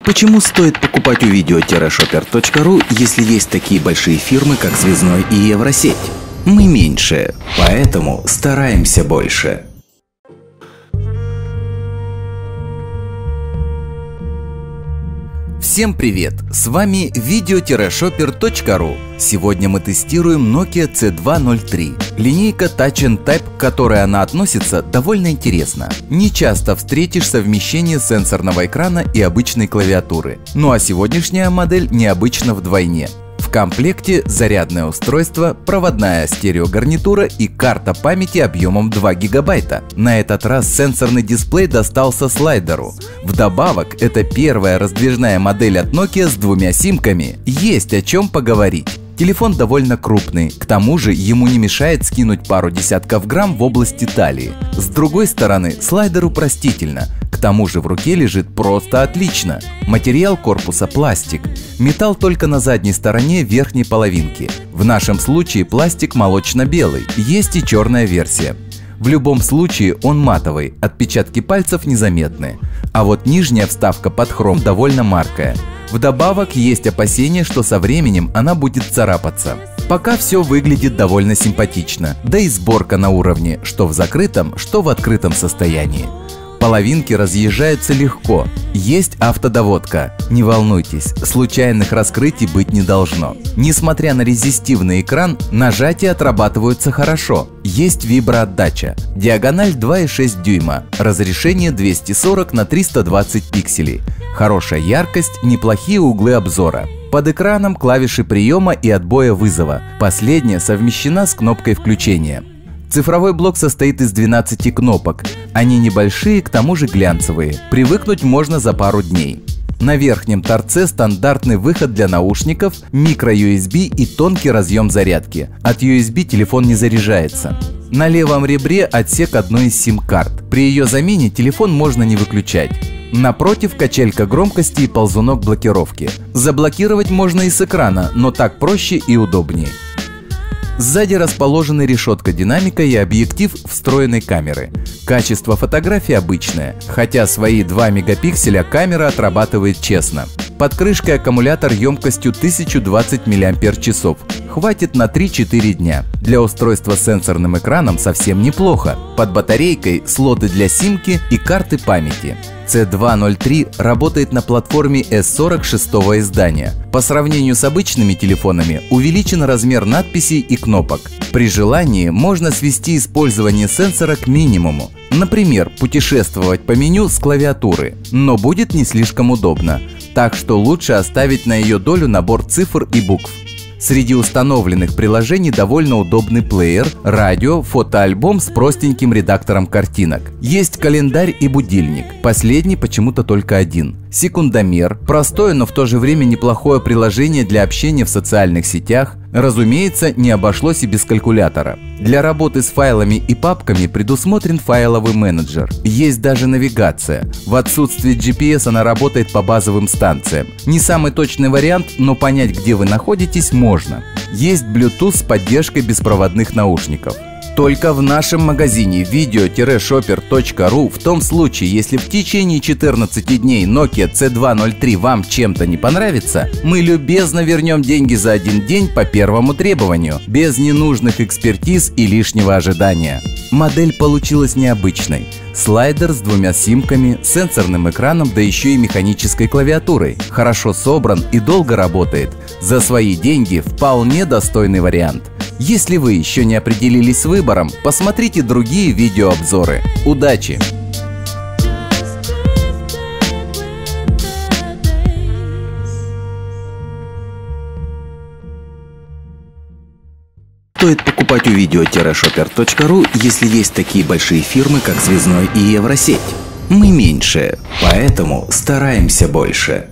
Почему стоит покупать у video-shopper.ru, если есть такие большие фирмы, как Связной и Евросеть? Мы меньше, поэтому стараемся больше. Всем привет! С вами video-shopper.ru. Сегодня мы тестируем Nokia C203. Линейка Touch and Type, к которой она относится, довольно интересна. Не часто встретишь совмещение сенсорного экрана и обычной клавиатуры. Ну а сегодняшняя модель необычна вдвойне. В комплекте зарядное устройство, проводная стереогарнитура и карта памяти объемом 2 гигабайта. На этот раз сенсорный дисплей достался слайдеру. Вдобавок, это первая раздвижная модель от Nokia с двумя симками. Есть о чем поговорить. Телефон довольно крупный, к тому же ему не мешает скинуть пару десятков грамм в области талии. С другой стороны, слайдер упростительно, к тому же в руке лежит просто отлично. Материал корпуса пластик, металл только на задней стороне верхней половинки. В нашем случае пластик молочно-белый, есть и черная версия. В любом случае он матовый, отпечатки пальцев незаметны, а вот нижняя вставка под хром довольно маркая. Вдобавок есть опасения, что со временем она будет царапаться. Пока все выглядит довольно симпатично, да и сборка на уровне, что в закрытом, что в открытом состоянии. Половинки разъезжаются легко, есть автодоводка. Не волнуйтесь, случайных раскрытий быть не должно. Несмотря на резистивный экран, нажатия отрабатываются хорошо. Есть виброотдача. Диагональ 2,6 дюйма, разрешение 240 на 320 пикселей. Хорошая яркость, неплохие углы обзора. Под экраном клавиши приема и отбоя вызова. Последняя совмещена с кнопкой включения. Цифровой блок состоит из 12 кнопок. Они небольшие, к тому же глянцевые. Привыкнуть можно за пару дней. На верхнем торце стандартный выход для наушников, микро-USB и тонкий разъем зарядки. От USB телефон не заряжается. На левом ребре отсек одной из сим-карт. При ее замене телефон можно не выключать. Напротив качелька громкости и ползунок блокировки. Заблокировать можно и с экрана, но так проще и удобнее. Сзади расположены решетка динамика и объектив встроенной камеры. Качество фотографии обычное, хотя свои 2 мегапикселя камера отрабатывает честно. Под крышкой аккумулятор емкостью 1020 мАч. Хватит на 3-4 дня. Для устройства с сенсорным экраном совсем неплохо. Под батарейкой слоты для симки и карты памяти. C203 работает на платформе S40 шестого издания. По сравнению с обычными телефонами увеличен размер надписей и кнопок. При желании можно свести использование сенсора к минимуму. Например, путешествовать по меню с клавиатуры, но будет не слишком удобно. Так что лучше оставить на ее долю набор цифр и букв. Среди установленных приложений довольно удобный плеер, радио, фотоальбом с простеньким редактором картинок. Есть календарь и будильник, последний почему-то только один. Секундомер, простое, но в то же время неплохое приложение для общения в социальных сетях. Разумеется, не обошлось и без калькулятора. Для работы с файлами и папками предусмотрен файловый менеджер. Есть даже навигация. В отсутствие GPS она работает по базовым станциям. Не самый точный вариант, но понять, где вы находитесь, можно. Есть Bluetooth с поддержкой беспроводных наушников. Только в нашем магазине video-shopper.ru в том случае, если в течение 14 дней Nokia C203 вам чем-то не понравится, мы любезно вернем деньги за один день по первому требованию, без ненужных экспертиз и лишнего ожидания. Модель получилась необычной. Слайдер с 2 симками, сенсорным экраном, да еще и механической клавиатурой. Хорошо собран и долго работает. За свои деньги вполне достойный вариант. Если вы еще не определились с выбором, посмотрите другие видеообзоры. Удачи! Стоит покупать у video-shopper.ru, если есть такие большие фирмы, как Связной и Евросеть. Мы меньше, поэтому стараемся больше.